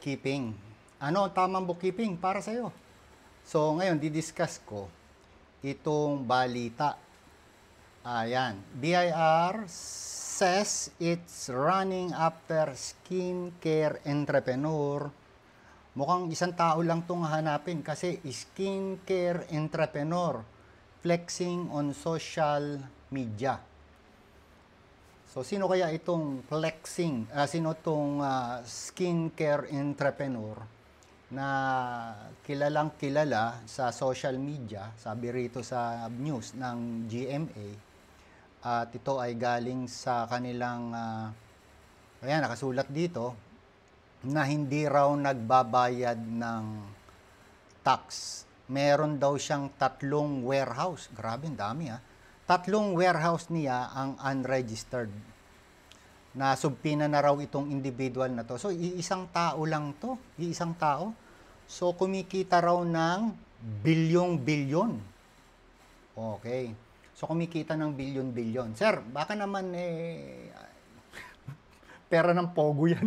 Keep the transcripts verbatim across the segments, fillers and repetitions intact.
bookkeeping. Ano ang tamang bookkeeping para sa'yo? So, ngayon, didiscuss ko itong balita. Ayan. B I R says it's running after skincare entrepreneur. Mukhang isang tao lang itong hanapin kasi skincare entrepreneur flexing on social media. So, sino kaya itong flexing, uh, sino itong uh, skincare entrepreneur na kilalang kilala sa social media, sabi rito sa news ng G M A, at ito ay galing sa kanilang, uh, ayan, nakasulat dito, na hindi raw nagbabayad ng tax. Meron daw siyang tatlong warehouse. Grabe, ang dami ah. Tatlong warehouse niya ang unregistered. Nasubpina na raw itong individual na to. So, iisang tao lang to. Iisang tao. So, kumikita raw ng bilyong-bilyon. Okay. So, kumikita ng bilyon-bilyon. Sir, baka naman eh, pera ng pogo yan.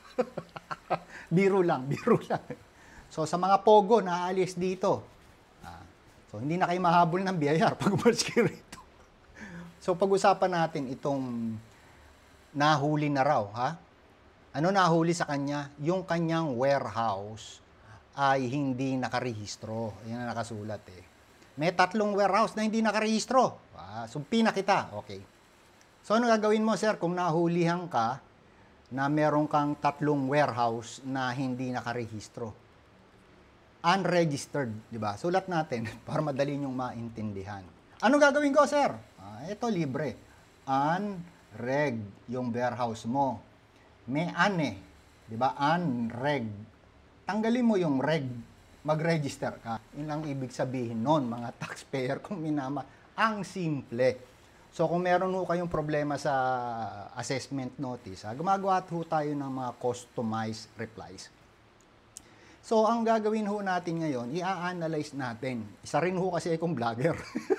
Biro lang, biro lang. So, sa mga pogo na aalis dito, ah, so, hindi na kayo mahabol ng B I R pag umalis kayo rito. So, pag-usapan natin itong nahuli na raw, ha? Ano nahuli sa kanya? Yung kanyang warehouse ay hindi nakarehistro. Yan ang nakasulat eh. May tatlong warehouse na hindi nakarehistro. Ah, sumpi na kita. Okay. So, ano gagawin mo, sir, kung nahulihan ka na meron kang tatlong warehouse na hindi nakarehistro? Unregistered, di ba? Sulat natin para madali nyong maintindihan. Ano gagawin ko, sir? Ah, ito, libre. Unreg, yung warehouse mo. May ane, di ba? Unreg. Tanggalin mo yung reg, mag-register ka. Yun lang ibig sabihin nun, mga taxpayer, kung minama. Ang simple. So, kung meron ho kayong problema sa assessment notice, ha, gumagawa ho tayo ng mga customized replies. So, ang gagawin ho natin ngayon, i-analyze natin. Isa rin ho kasi akong vlogger.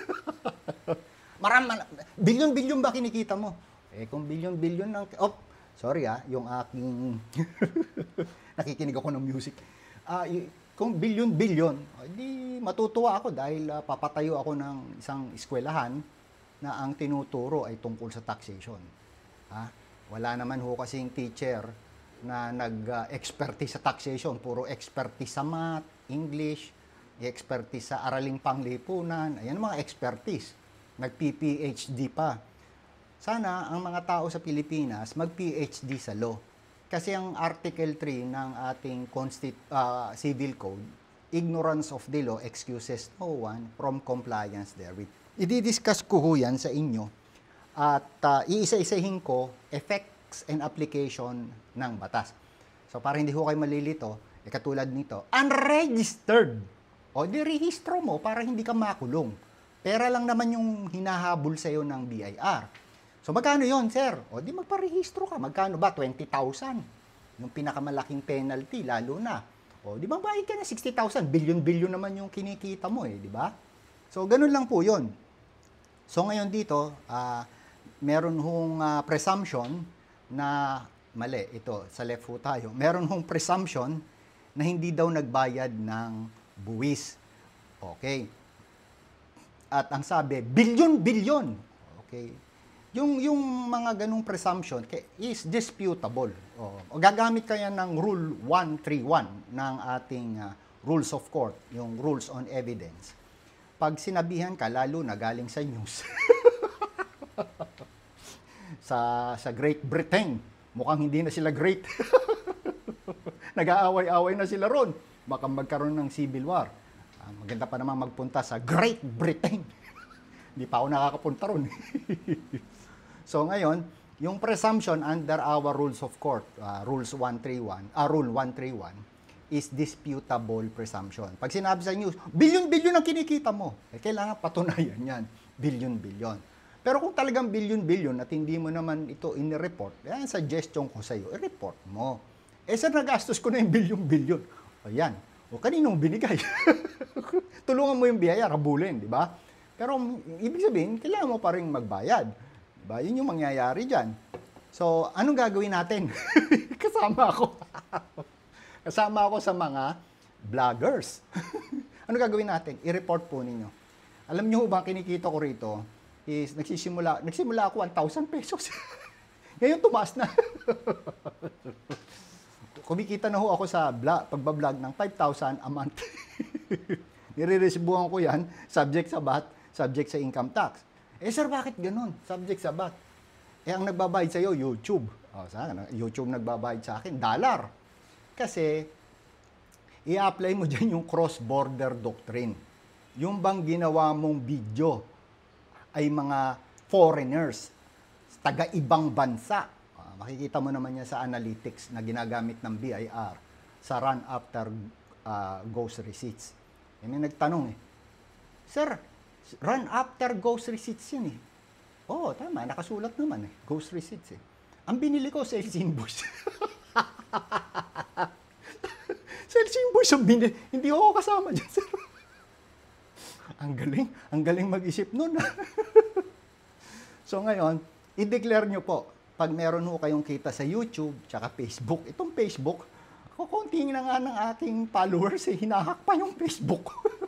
Marami, bilyon-bilyon ba kinikita mo? Eh, kung bilyon-bilyon ng... Oh, sorry ah, yung aking... nakikinig ako ng music. Uh, kung bilyon-bilyon, di matutuwa ako dahil uh, papatayo ako ng isang eskwelahan na ang tinuturo ay tungkol sa taxation. Ha? Wala naman ho kasing teacher na nag-expertise sa taxation. Puro expertise sa math, English, expertise sa araling panglipunan. Ayan ang mga expertise. Nag-P P H D pa. Sana ang mga tao sa Pilipinas mag-P H D sa law. Kasi ang Article three ng ating Constit- uh, Civil Code, ignorance of the law excuses no one from compliance therewith. I-discuss ko ho yan sa inyo at uh, iisa-isahin ko effects and application ng batas. So para hindi ho kayo malilito, eh, katulad nito, unregistered. O di rehistro mo para hindi ka makulong. Pera lang naman yung hinahabol sa iyo ng B I R. So magkano yon, sir? O di magparehistro ka. Magkano ba? twenty thousand. Yung pinakamalaking penalty, lalo na. O di ba bayad ka na sixty thousand? Bilyon-bilyon naman yung kinikita mo eh, di ba? So ganun lang po yon. So ngayon dito, uh, meron hong uh, presumption na, mali, ito, sa left ho tayo, meron hong presumption na hindi daw nagbayad ng buwis. Okay. At ang sabi, bilyon-bilyon. Okay. Yung, yung mga ganung presumption is disputable. O, o gagamit kaya ng Rule one thirty-one ng ating uh, Rules of Court, yung Rules on Evidence. Pag sinabihan ka, lalo na galing sa news, sa, sa Great Britain, mukhang hindi na sila great. Nag-aaway-away na sila ron. Baka magkaroon ng civil war. Uh, maganda pa naman magpunta sa Great Britain. Hindi pa ako nakakapunta ron. So ngayon, yung presumption under our Rules of Court, uh, Rules one thirty-one, uh, Rule one thirty-one, is disputable presumption. Pag sinabi sa news, bilyon-bilyon ang kinikita mo, eh, kailangan patunayan yan, bilyon-bilyon. Pero kung talagang bilyon-bilyon at hindi mo naman ito in-report, yan, suggestion ko sa iyo, i-report mo. Eh, sir, nagastos ko na yung bilyon-bilyon. O yan, o kaninong binigay? Tulungan mo yung B I R, habulin, di ba? Pero ibig sabihin, kailangan mo pa rin magbayad. Diba? Yun yung mangyayari dyan. So, anong gagawin natin? Kasama ako. Kasama ako sa mga vloggers. Ano gagawin natin? I-report po ninyo. Alam niyo ba, kinikita ko rito is nagsisimula, nagsimula ako one thousand pesos. Ngayon tumaas na. Kumikita na ho ako sa vlog, pagbablog ng five thousand a month. Nire-resibuhan ko yan, subject sa B A T, subject sa income tax. Eh sir, bakit ganun? Subject sa B A T. Eh ang nagbabayad sa'yo, YouTube. O, sa akin, YouTube nagbabayad sa akin, dollar. Kasi, i-apply mo dyan yung cross-border doctrine. Yung bang ginawa mong video ay mga foreigners, taga-ibang bansa. Uh, makikita mo naman yan sa analytics na ginagamit ng B I R sa run after uh, ghost receipts. E may nagtanong eh, Sir, run after ghost receipts yan eh. Oo, tama, nakasulat naman eh, ghost receipts eh. Ang binili ko, sales invoice. Sales invoice ang binili. Hindi ako kasama dyan, sir. Ang galing, ang galing mag-isip nun. So ngayon, i-declare nyo po, pag meron ho kayong kita sa YouTube, tsaka Facebook, itong Facebook, kukunting na nga ng aking followers, eh, hinahak pa yung Facebook.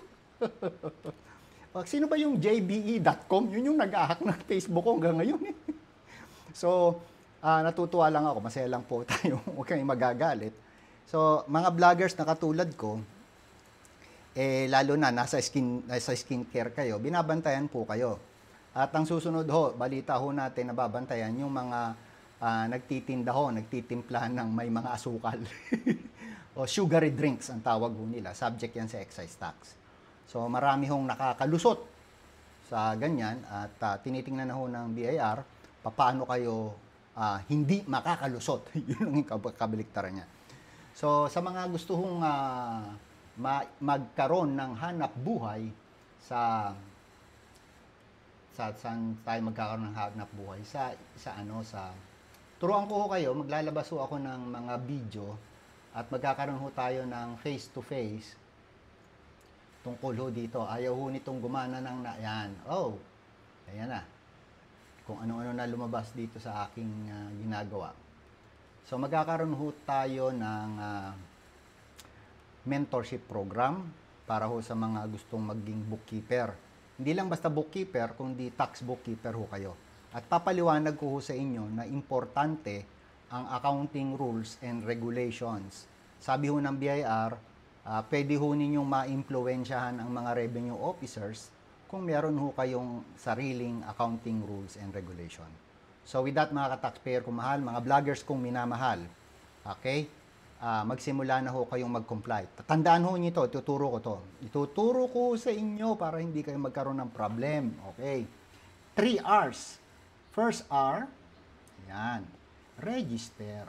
Sino ba yung J B E dot com? Yun yung nag-ahak ng Facebook ko hanggang ngayon. Eh. So, uh, natutuwa lang ako, masaya lang po tayo, huwag kayong magagalit. So, mga vloggers na katulad ko, eh, lalo na nasa skin nasa skincare kayo, binabantayan po kayo. At ang susunod ho, balita ho natin na babantayan yung mga uh, nagtitinda ho, nagtitimplahan ng may mga asukal. O sugary drinks ang tawag ho nila, subject yan sa excise tax. So marami hong nakakalusot sa ganyan at uh, tinitingnan na ho ng B I R paano kayo uh, hindi makakalusot. Yun ang kabaliktaran niya. So sa mga gusto hong uh, ma- magkaroon ng hanap buhay sa sa saan tayo magkakaroon ng hanap buhay sa sa ano sa turuan ko ho kayo, maglalabas ho ako ng mga video at magkakaroon ho tayo ng face to face tungkol ho dito. Ayaw ho nitong gumana ng na yan. Oh. Ayan na. Kung ano-ano na lumabas dito sa aking uh, ginagawa. So magkakaroon ho tayo ng uh, mentorship program para ho sa mga gustong maging bookkeeper. Hindi lang basta bookkeeper, kundi tax bookkeeper ho kayo. At papaliwanag ko ho sa inyo na importante ang accounting rules and regulations. Sabi ho ng B I R, uh, pwede ho ninyong ma-impluensyahan ang mga revenue officers kung meron ho kayong sariling accounting rules and regulation. So with that mga ka-taxpayer kong mahal, mga vloggers kong minamahal, okay? Uh, magsimula na ho kayong mag-comply. Tandaan ho nyo ito, ituturo ko to. Ituturo ko sa inyo para hindi kayo magkaroon ng problem. Okay. Three R's. First R, yan, register.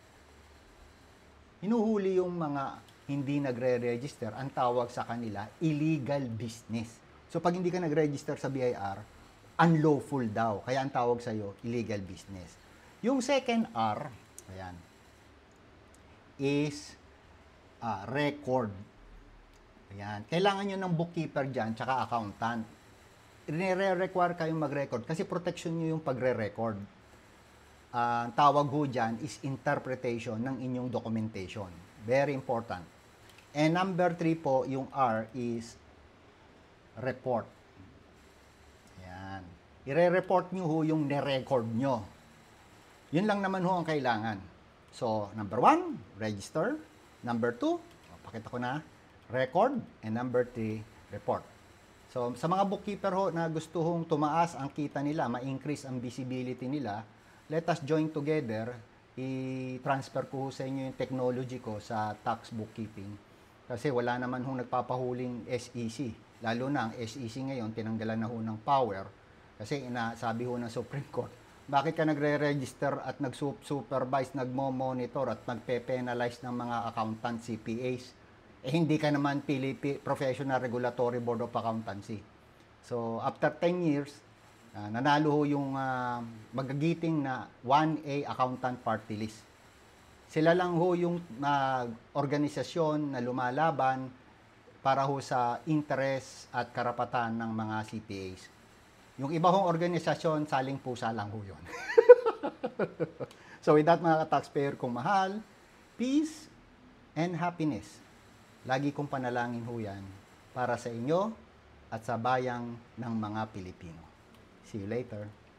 Hinuhuli yung mga hindi nagre-register, ang tawag sa kanila, illegal business. So pag hindi ka nag-register sa B I R, unlawful daw. Kaya ang tawag sa'yo, illegal business. Yung second R, ayan, is uh, record. Ayan. Kailangan nyo ng bookkeeper dyan, tsaka accountant. Nire-require kayong mag-record kasi protection nyo yung pagre-record. Uh, tawag ho dyan is interpretation ng inyong documentation. Very important. And number three po, yung R is report. Ayan. Ire-report nyo ho yung ne-record nyo. Yun lang naman ho ang kailangan. So, number one, register. Number two, pakita ko na, record. And number three, report. So, sa mga bookkeeper ho na gusto hong tumaas ang kita nila, ma-increase ang visibility nila, let us join together. I-transfer ko ho sa inyo yung technology ko sa tax bookkeeping. Kasi wala naman hong nagpapahuling S E C. Lalo na ang S E C ngayon, tinanggalan na ho ng power. Kasi inasabi ho ng Supreme Court, bakit ka nagre-register at nag-supervise, nagmo-monitor at nagpe-penalize ng mga accountant C P As? Eh hindi ka naman P L P, Professional Regulatory Board of Accountancy. So after ten years, uh, nanalo ho yung uh, magagiting na one A Accountant Party List. Sila lang ho yung uh, organisasyon na lumalaban para ho sa interest at karapatan ng mga C P As. Yung iba hong organisasyon, saling pusa lang ho yun. So with that mga taxpayer kong mahal, please and happiness. Lagi kong panalangin ho yan para sa inyo at sa bayang ng mga Pilipino. See you later.